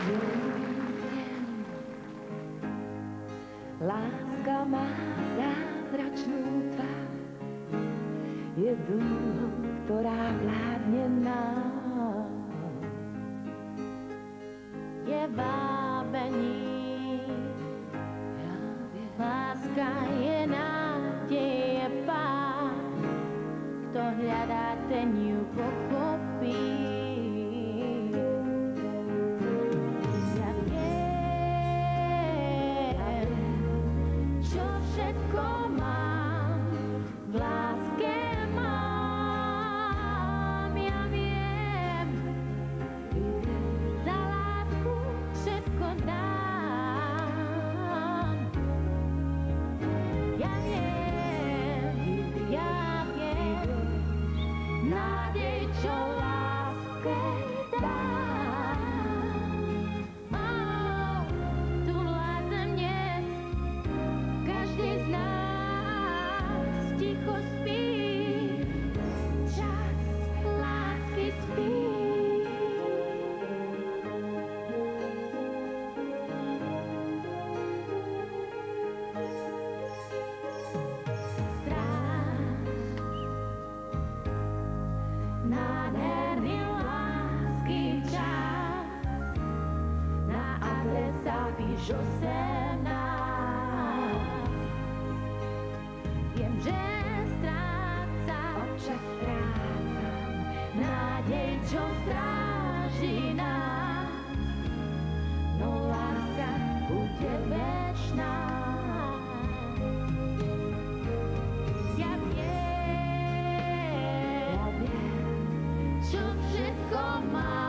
Láska má zázračnú tvár, je dúhou, ktorá vládne nám. Je vábení, láska je nádej, je pád, kto hľadá, ten ju pochopí. Ja viem, čo všetko mám, v láske mám. Ja viem, za lásku všetko dám. Ja viem, nádej, čo láske dám. Tu vládzem dnes, každý z nás ticho spí, čas lásky spí. Nádherný lásky čas, na adresách píš 18. Viem, že občas strácam nádej, čo stráži nás, no láska bude večná. Ja viem, čo všetko mám.